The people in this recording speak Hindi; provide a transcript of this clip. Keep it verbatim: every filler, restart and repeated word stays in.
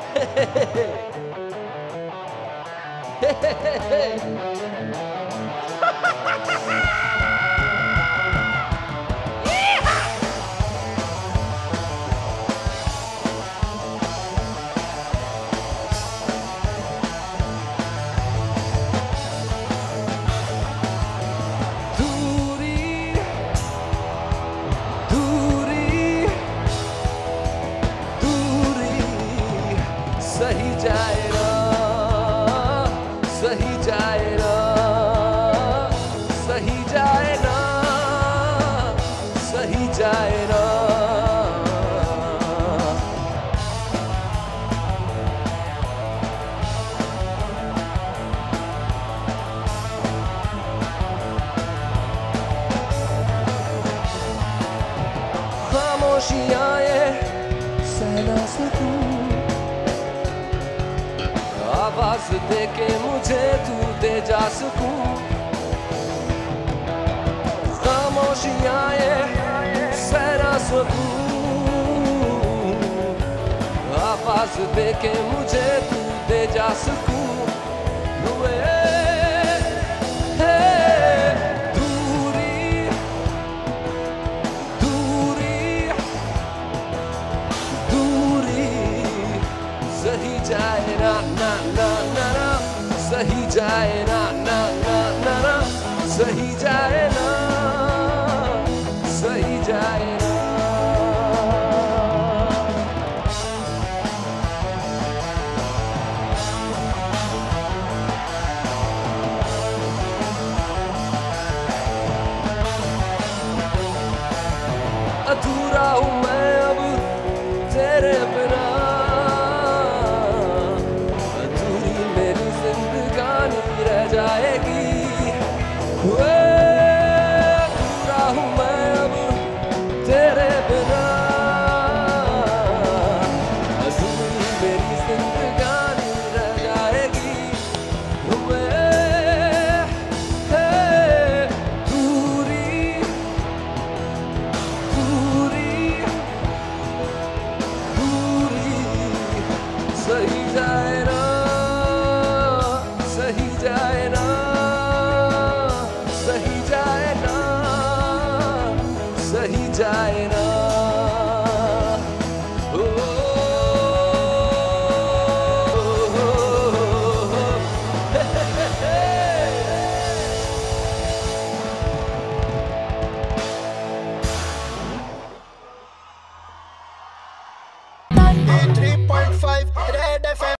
सही जाए ना, सही जाए ना, सही जाए ना, सही जाए ना। खामोशियाँ ये सहना सकूं, आवाज दे के मुझे तू दे जा सकूं। खामोशियाँ ये सहना सकूं, आवाज दे के मुझे तू दे जा सकूं। हुए दूरी दूरी दूरी सही जाए ना ना ना ना ना, सही जाए ना ना ना ना ना, सही